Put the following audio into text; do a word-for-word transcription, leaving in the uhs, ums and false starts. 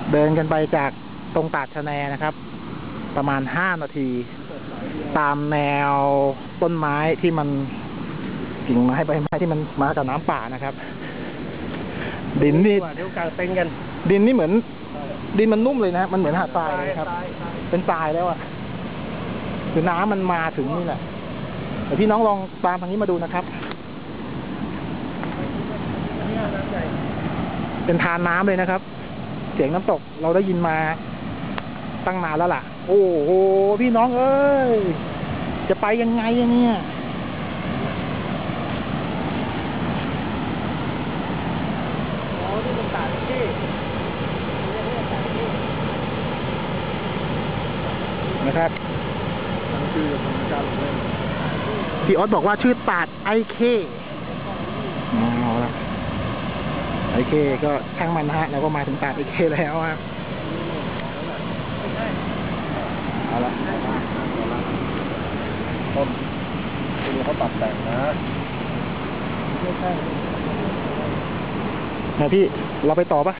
เดินกันไปจากตรงตาดชะแนนะครับประมาณห้านาทีตามแนวต้นไม้ที่มันกิ่งไม้ใบไม้ที่มันมากับน้ำป่านะครับดินนี่เดี๋ยวกลางเต็นท์กันดินนี่เหมือนดินมันนุ่มเลยนะมันเหมือนหาดทรายเลยครับเป็นทรายแล้วอ่ะคือน้ำมันมาถึงนี่แหละเดี๋ยวพี่น้องลองตามทางนี้มาดูนะครับเป็นทานน้ำเลยนะครับเสียงน้ำตกเราได้ยินมาตั้งนานแล้วล่ะโอ้โหพี่น้องเอ้ยจะไปยังไงเนี่ยอ๋อที่เป็นตาดที่นะครับชื่อพี่ออสบอกว่าชื่อตาดไอเคเอาละไอเคก็ช่างมันนะฮะแล้วก็มาถึงตาดไอเคแล้วฮะเอาละต้นคือเขาตัดแต่งนะไม่ใช่นะพี่เราไปต่อปะ